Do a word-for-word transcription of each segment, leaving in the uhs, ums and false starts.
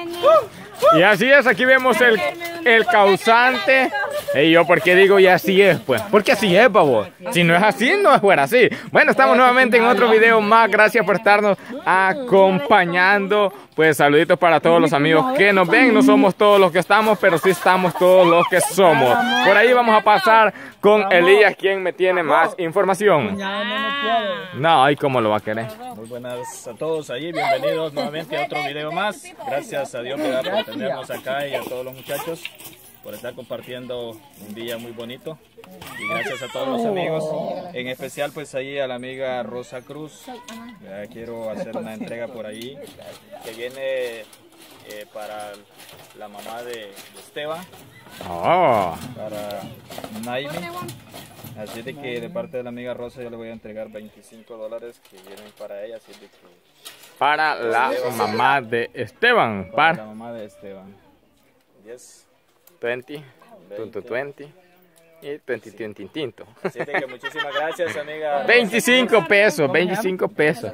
Y así es, aquí vemos el, el causante. Y yo, ¿por qué digo y así es? Pues, porque así es, pavo. Si no es así, no fuera así. Bueno, estamos nuevamente en otro video más. Gracias por estarnos acompañando. Pues saluditos para todos los amigos que nos ven. No somos todos los que estamos, pero sí estamos todos los que somos. Por ahí vamos a pasar con Elías, quien me tiene más información. No, ay, ¿cómo lo va a querer? Muy buenas a todos ahí, bienvenidos nuevamente a otro video más. Gracias a Dios por tenernos acá y a todos los muchachos por estar compartiendo un día muy bonito. Y gracias a todos los amigos, en especial pues ahí a la amiga Rosa Cruz. Ya quiero hacer una entrega por ahí que viene eh, para la mamá de, de Esteban, oh. para Naimi. Así de que de parte de la amiga Rosa yo le voy a entregar veinticinco dólares que vienen para ella. Así de que para la mamá de Esteban. Para, para la mamá de Esteban. Yes. veinte, punto veinte y veinte, veinte, tinto. Así de que muchísimas gracias, amiga. veinticinco pesos, veinticinco pesos.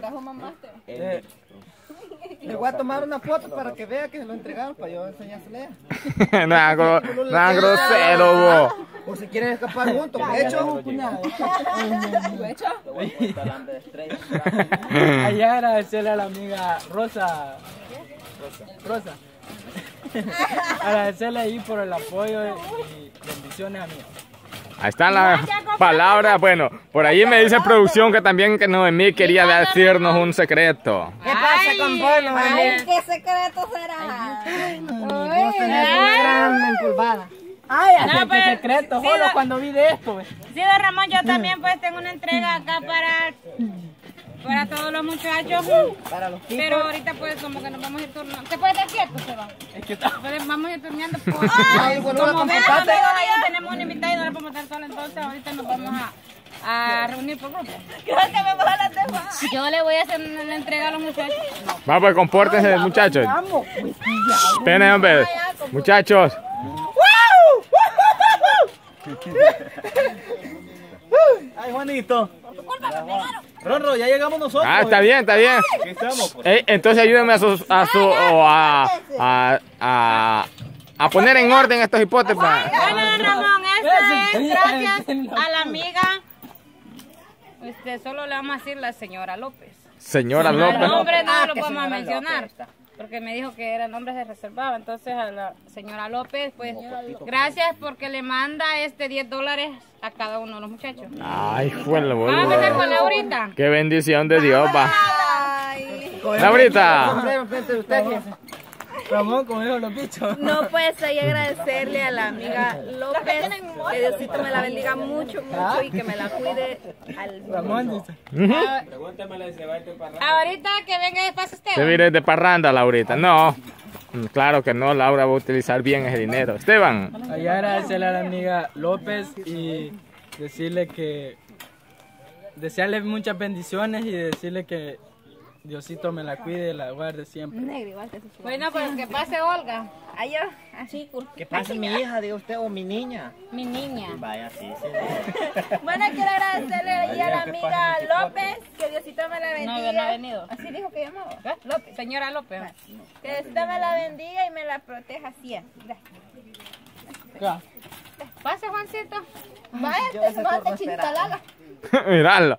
Le voy a tomar una foto para que vea que se lo entregaron para yo enseñársele. Nada, gro nada grosero, vos. Por si quieren escapar juntos, hecho. Allá agradecerle a la amiga Rosa. Rosa. Agradecerle ahí por el apoyo y bendiciones, amigo. Ahí están las palabras. Bueno, por ahí me dice producción que también que Noemí quería decirnos un secreto. ¿Qué pasa con vos, Noemí? ¿Qué secreto será? Ay, grande empolvada. Ay, No, no, pues, secreto, sí, solo do- cuando vi de esto. Pues. Sí, don Ramón, yo también pues tengo una entrega acá para, para todos los muchachos. Para los tipos. Pero ahorita pues como que nos vamos a ir turnando. ¿Se puede estar quieto, se va? Es que está... Pues, vamos a ir turneando por... Ay, boluda, como ven, comportate. amigos, ahí tenemos una invitada y no la podemos estar sola, entonces ahorita nos vamos a, a reunir por grupo. Yo le voy a hacer una, una entrega a los muchachos. Va, pues compórtense, muchachos. Esperen, hombre. Muchachos. Ay, Juanito. Ronro, ya llegamos nosotros. Ah, está bien, está bien. Aquí estamos. Pues. Eh, entonces ayúdenme a, su, a, su, o a, a, a, a poner en orden estos hipótesis. Bueno, don Ramón, esta es gracias a la amiga. Este, solo le vamos a decir la señora López. Señora El López. nombre no Ah, lo que podemos señora mencionar. López. Porque me dijo que era nombre se reservaba. Entonces a la señora López, pues gracias porque le manda este diez dólares a cada uno de los muchachos. Ay, juela, Vamos a empezar con boludo. Laurita. Qué bendición de Dios, va. Ay. Laurita. Sombrero enfrente de usted, jefe. Ramón, como dijo los bichos. No, pues ahí agradecerle a la amiga López, que Diosito me la bendiga mucho, mucho y que me la cuide al Ramón dice. Ahorita que venga despacio usted. Se viene de parranda, Laurita. No. Mm, Claro que no, Laura va a utilizar bien ese dinero. Esteban. Allá agradecerle a la amiga López y decirle que... Desearle muchas bendiciones y decirle que Diosito me la cuide y la guarde siempre. negro igual que su Bueno, pues que pase Olga. Ay, yo, así, cool. ¿Qué pasa, mi hija, diga usted, o mi niña? Mi niña. Vaya, sí, sí. Bueno, quiero agradecerle ahí a la amiga López, que Diosito me la No, bendiga. no ha venido. Así dijo que llamaba. ¿Eh? López. Señora López. Que Diosito me la bendiga y me la proteja siempre. Pase, Juancito. Vaya, Yo te ese mate turno esperaba. chintalala. Miralo.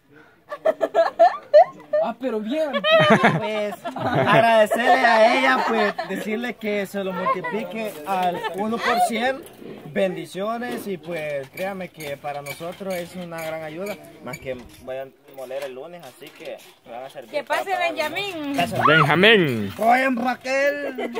Ah, pero bien. Pues agradecerle a ella, pues decirle que se lo multiplique al uno por cien. Bendiciones y pues créame que para nosotros es una gran ayuda. Más que vayan a moler el lunes, así que me van a servir. Que pase Benjamín. Benjamín. Oye, Raquel.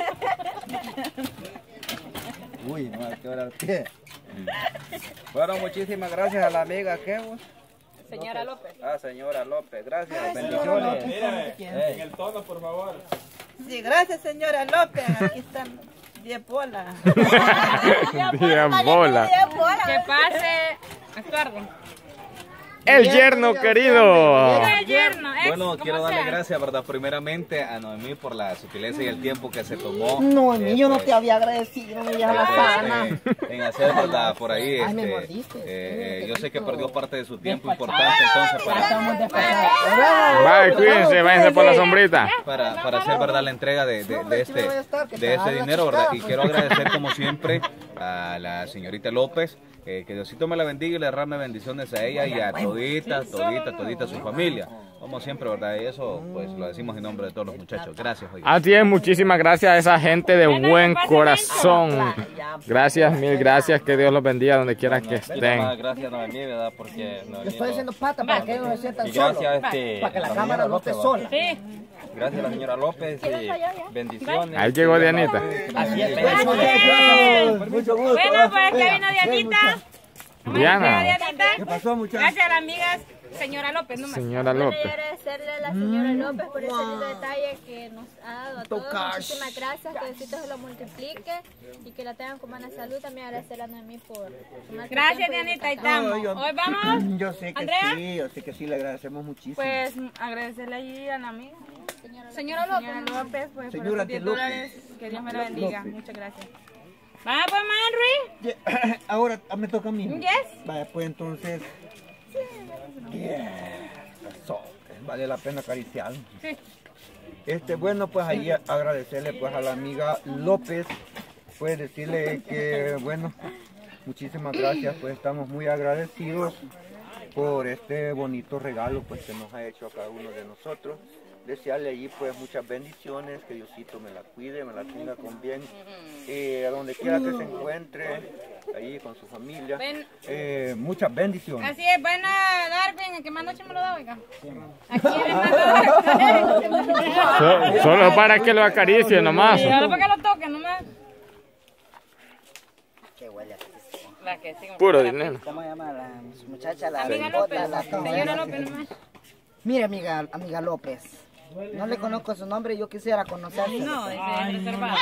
Uy, no, ¿a qué hora qué? Bueno, muchísimas gracias a la amiga que vos. Señora López. Ah, señora López, gracias, bendiciones. En el tono, por favor. Sí, gracias, señora López. Aquí están diez bolas. Diez bolas. Que pase Estuardo. el yerno querido. El yerno, ex, Bueno, como quiero darle sea. gracias, ¿verdad? Primeramente a Noemí por la sutileza y el tiempo que se tomó. No, eh, yo no pues, te había agradecido, mi vieja la pues, sana. eh, en hacer, ¿verdad? Por ahí, Ay, me este, mordiste. eh, yo sé que perdió parte de su tiempo importante, entonces para, Bye, cuídense, váyanse por la sombrita. para, para hacer, ¿verdad? La entrega de, de, de este, de este dinero, ¿verdad? Y quiero agradecer, como siempre, a la señorita López. Eh, que Diosito me la bendiga y le derrame bendiciones a ella y a todita, todita, todita su familia. Como siempre, ¿verdad? Y eso, pues, lo decimos en nombre de todos los muchachos. Gracias, oiga. Así es, muchísimas gracias a esa gente de buen corazón. Gracias, mil gracias, que Dios los bendiga donde quiera que estén. Gracias, Noemí, ¿verdad? Porque Yo estoy haciendo pata para que ellos se sientan Y solos. gracias, este, Para que la la cámara señora no esté López, sola. Sí. gracias a la señora López y bendiciones. Ahí llegó Dianita. Así es. Mucho gusto. Bueno, pues aquí vino Dianita. Diana. Dianita. ¿Qué pasó, muchachos? Gracias a la amiga señora López, no más. Señora Bueno, López. y agradecerle a la señora López por ese lindo detalle que nos ha dado a todos. Tocar. Muchísimas gracias, que Diosito se lo multiplique y que la tengan con buena salud. También agradecerle a Noemí por tomar su Gracias, tiempo y Dianita. Ahí dedicarse. estamos. Hoy vamos. Yo sé que Andrea. sí, yo sé que sí, le agradecemos muchísimo. Pues agradecerle allí a la amiga. Señora López. Señora López, pues por Señora esos diez de López. dólares. Que Dios me la bendiga. Muchas gracias. Vamos pues, Henry. Yeah, ahora me toca a mí. Yes. Vaya, pues entonces. Yeah. Eso, vale la pena acariciar. Sí. Este, bueno, pues ahí agradecerle pues a la amiga López, pues decirle que, bueno, muchísimas gracias, pues estamos muy agradecidos por este bonito regalo pues que nos ha hecho a cada uno de nosotros. Desearle allí pues muchas bendiciones, que Diosito me la cuide, me la tenga con bien, eh, a donde quiera que se encuentre, allí con su familia, Ven. eh, muchas bendiciones. Así es, bueno, Darwin, el que más noche me lo da, oiga. Aquí el hermano Darwin. So- Solo para que lo acaricie nomás. Y ahora para que lo toquen, nomás. La que sí, como Puro que la dinero. ¿Cómo se llama la muchacha? La Amiga López, señora López, nomás. Mire, amiga, amiga López, no le conozco su nombre, yo quisiera conocerlo. No, es reservado.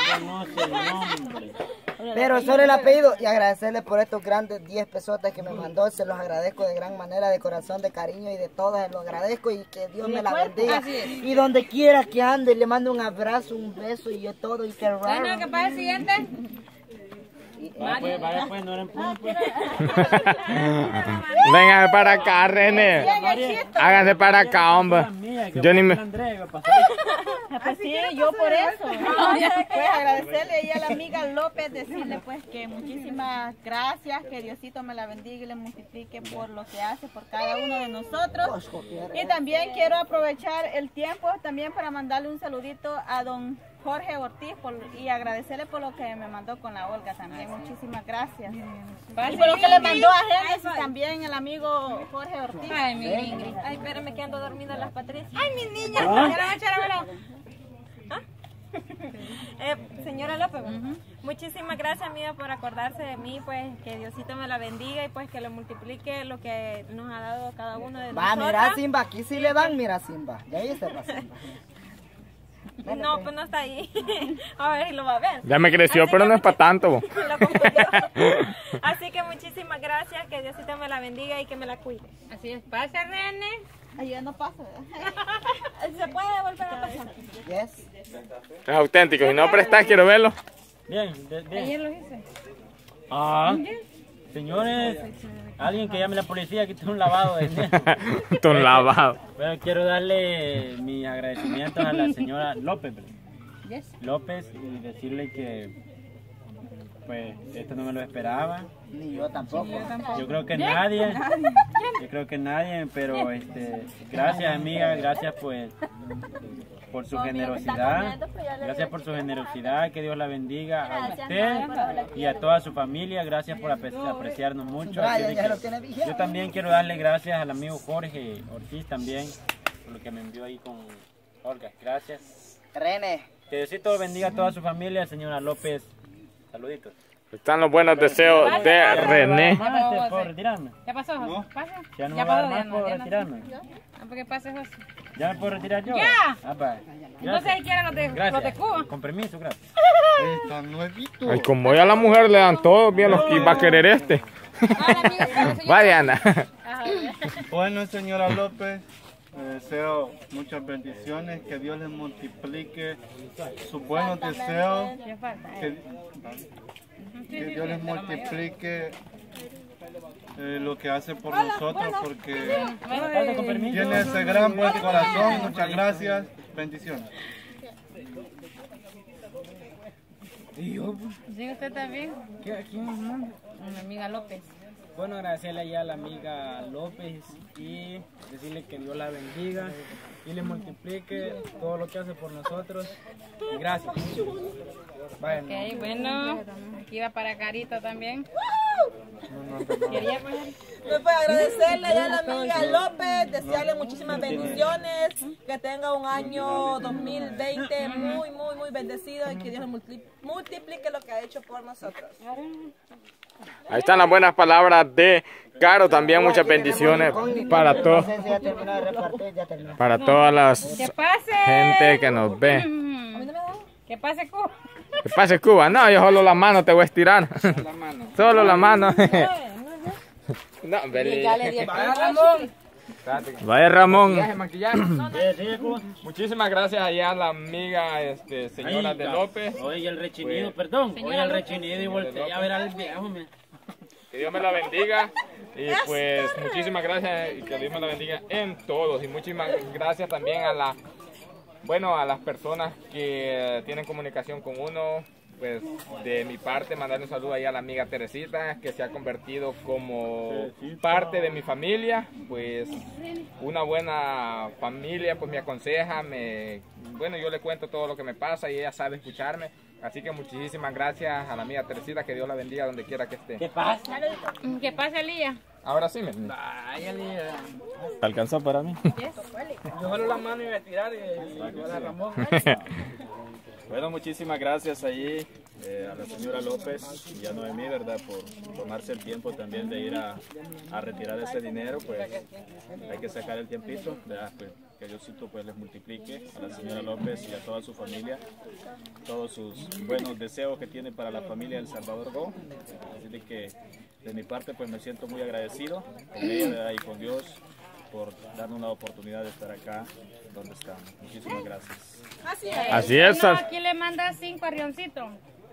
Pero solo el apellido y agradecerle por estos grandes diez pesotes que me mandó, se los agradezco de gran manera, de corazón, de cariño y de todo, se los agradezco y que Dios me la bendiga. Así es. Y donde quiera que ande, le mando un abrazo, un beso y yo todo y que Bueno, raro. ¿qué pasa el siguiente? Vaya pues, vaya pues, no eran puntos. Vengan para acá, René. Háganse para acá, hombre. Yo ni me... Pues sí, yo por eso. Pues agradecerle ahí a la amiga López, decirle pues que muchísimas gracias, que Diosito me la bendiga y le multiplique por lo que hace por cada uno de nosotros. Y también quiero aprovechar el tiempo también para mandarle un saludito a don Jorge Ortiz por, y agradecerle por lo que me mandó con la Olga también. Muchísimas gracias. Y por lo que le mandó a Génesis también el amigo Jorge Ortiz. Ay, mi Ingrid. Ay, espérame que ando dormida las Patricias. Ay, mi niña. Ya la voy a echar a ver. Eh, señora López, muchísimas gracias, amiga, por acordarse de mí, pues que Diosito me la bendiga y pues que le multiplique lo que nos ha dado a cada uno de Va, nosotros. mira Simba, aquí sí le dan, mira Simba. De ahí se va Simba. No, pues no está ahí. A ver, y lo va a ver. Ya me creció, Así pero que no es para tanto. Lo confundió. Así que muchísimas gracias, que Diosito me la bendiga y que me la cuide. Así es, pasa, René. Ahí ya no pasa. ¿Se puede volver a pasar? Yes. Es auténtico. Si no prestas, quiero verlo. Bien, de- bien. Ayer lo hice. Ah, señores, alguien que llame a la policía, que tiene un lavado de dinero. Ton lavado. Bueno, quiero darle mi agradecimiento a la señora López, ¿verdad? Yes. López, y decirle que pues esto no me lo esperaba. Ni yo tampoco. Yo creo que nadie, yo creo que nadie, pero este, gracias amiga, gracias pues por su generosidad, gracias por su generosidad, que Dios la bendiga a usted y a toda su familia, gracias por apre- apreciarnos mucho. Así de que yo también quiero darle gracias al amigo Jorge Ortiz también por lo que me envió ahí con Olga, gracias. René. Que Diosito bendiga a toda su familia, señora López, saluditos. Están los buenos deseos de René. Más, este, ¿puedo retirarme? ¿Ya pasó, José? ¿Pasa? Ya no Ya me va a pasó, dar ya más, no, ¿puedo ya no. retirarme? Ah, ¿por qué pasa, José? ¿Ya me puedo retirar yo? ¡Ya! Ah, va. Entonces, si quieren los de, los de Gracias. Cuba. Con permiso, gracias. Ay, como ya a la mujer le dan todo, bien los que va a querer este. Ahora, amigos, Va, Diana. Ajá, Bueno, señora López, le deseo muchas bendiciones, que Dios les multiplique sus buenos deseos, que, que Dios les multiplique eh, lo que hace por nosotros, porque tiene ese gran buen corazón. Muchas gracias, bendiciones. ¿Y yo? Sí, usted también. ¿Qué, ¿Quién es mamá? Una amiga López. Bueno, agradecerle allá a la amiga López y decirle que Dios la bendiga y le multiplique todo lo que hace por nosotros. Y gracias. Vaya, Ok, bueno, aquí va para Carito también. Me puede agradecerle a la amiga López, desearle muchísimas bendiciones, que tenga un año dos mil veinte muy, muy, muy bendecido y que Dios le multipli- multiplique lo que ha hecho por nosotros. Ahí están las buenas palabras de Caro. También muchas bendiciones para todos, para todas las ¡Que pase! gente que nos ve. ¿Qué pase, Cuba? ¿Qué pasa, Cuba? No, yo solo la mano te voy a estirar. Solo la mano. No, Beli. Vaya, Ramón. Vaya, Ramón. Muchísimas gracias allá a la amiga este, señora de López. Oye, el rechinido, perdón. Oye, el rechinido y volteé a ver al viejo, me. Que Dios me la bendiga. Y pues muchísimas gracias y que Dios me la bendiga en todos. Y muchísimas gracias también a la, bueno, a las personas que tienen comunicación con uno. Pues de mi parte mandarle un saludo ahí a la amiga Teresita, que se ha convertido como parte de mi familia. Pues una buena familia pues me aconseja, me, bueno, yo le cuento todo lo que me pasa y ella sabe escucharme. Así que muchísimas gracias a la amiga Teresita, que Dios la bendiga donde quiera que esté. ¿Qué pasa? ¿Qué pasa, Elías? Ahora sí me... Vaya, Elías. ¿Alcanzó para mí? Yo solo la mano iba a tirar y igual a Ramón. Bueno, muchísimas gracias allí eh, a la señora López y a Noemí, ¿verdad? Por tomarse el tiempo también de ir a, a retirar ese dinero, pues hay que sacar el tiempito, ¿verdad? Pues, que Diosito pues les multiplique a la señora López y a toda su familia, todos sus buenos deseos que tiene para la familia del Salvador Go. Así de que de mi parte pues me siento muy agradecido con ella, ¿verdad? Y con Dios por darnos una oportunidad de estar acá donde estamos. Muchísimas gracias. Así es. Así es. Bueno, aquí le manda cinco a Rioncito.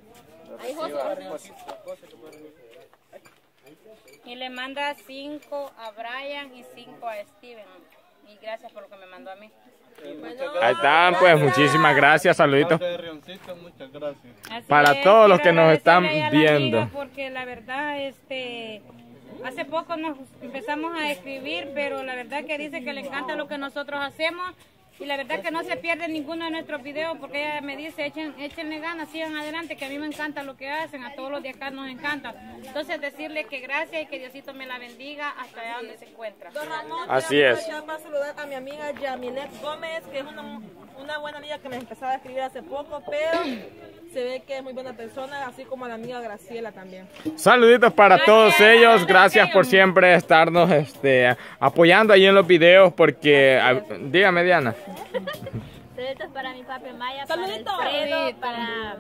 Y le manda cinco a Brian y cinco a Steven. Y gracias por lo que me mandó a mí. Ahí están, pues muchísimas gracias, saluditos Muchas gracias. Así para es, todos los que quiero nos están agradecerle a la viendo. amiga porque la verdad, este, hace poco nos empezamos a escribir, pero la verdad que dice que le encanta lo que nosotros hacemos. Y la verdad que no se pierde ninguno de nuestros videos porque ella me dice, Echen, échenle ganas, sigan adelante, que a mí me encanta lo que hacen, a todos los de acá nos encanta. Entonces decirle que gracias y que Diosito me la bendiga hasta allá donde se encuentra. Don Ramón, Así es. para saludar a mi amiga Yamilet Gómez, que es una, una buena amiga que me empezaba a escribir hace poco, pero se ve que es muy buena persona, así como a la amiga Graciela también. Saluditos para todos ellos, gracias por siempre estarnos este, apoyando ahí en los videos, porque, a, dígame Diana. Saluditos para mi papi Maya, Saluditos. para Alfredo, para...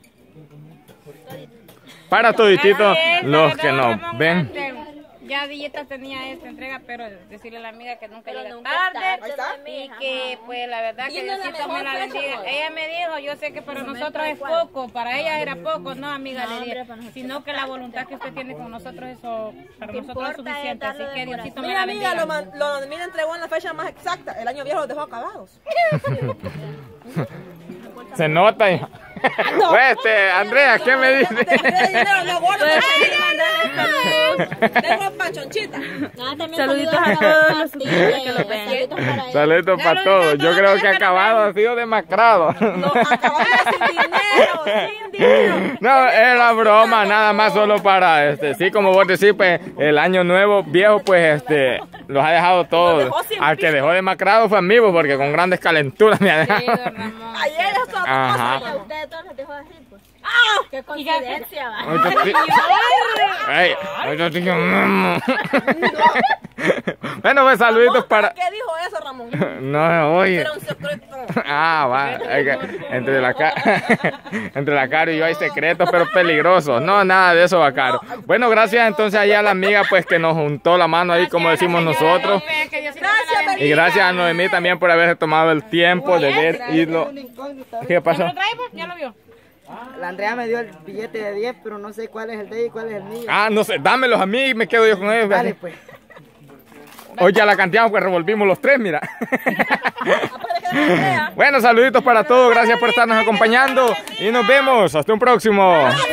Para todititos Así es, la los verdad, que nos Ramón, ven. este, ya Dilleta tenía esta entrega, pero decirle a la amiga que nunca Pero llega nunca tarde, es tarde, y mija. que pues la verdad que Dile la Diosito me mejor la fecha, bendiga. pues. Ella me dijo, yo sé que para Momento nosotros es adecuado. poco, para ella era poco, no amiga, No, le hombre, dije, para nosotros sino que la voluntad que usted tiene con nosotros, eso para Lo que nosotros es importa es suficiente, así darlo de que Diosito me Mi la amiga bendiga. lo, man- lo mira entregó en la fecha más exacta, el año viejo los dejó acabados. Se nota, hija. Pues, este, Andrea, ¿qué me dice? Tengo panchonchita. No, también Saluditos saludos a todos los ti, suscriptores que lo eh, vean. Saluditos para ellos. Saluditos para todos. Yo creo que acabado ha sido demacrado. No, acabamos sin dinero, sin dinero. No, era broma, nada más solo para, este, sí, como vos decís, pues, el año nuevo, viejo, pues, este, los ha dejado todos. dejó sin Al que dejó demacrado fue a mí, pues, porque con grandes calenturas me ha Sí, dejado. don Ramón. Ayer eso Ajá. Y a ustedes todos les dejó así, pues. ¡Ah! Qué coincidencia, va. Ahorita sí- Ay, ahorita sí que- Bueno, pues, saluditos para... ¿Qué dijo eso, Ramón? No, oye. Era un secreto. Ah, va. Entre la, entre la Caro y yo hay secretos, pero peligrosos. No, nada de eso, va, Caro. Bueno, gracias entonces allá a la amiga pues que nos juntó la mano ahí, como decimos nosotros. Y gracias a Noemí también por haberse tomado el tiempo de ver y lo... ¿Qué pasó? ¿Ya lo vio? La Andrea me dio el billete de diez, pero no sé cuál es el de ella y cuál es el mío. Ah, no sé, dámelos a mí y me quedo yo con ellos. Dale, pues. Hoy ya la cantidad, pues revolvimos los tres, mira. Bueno, saluditos para todos, gracias por estarnos acompañando y nos vemos hasta un próximo.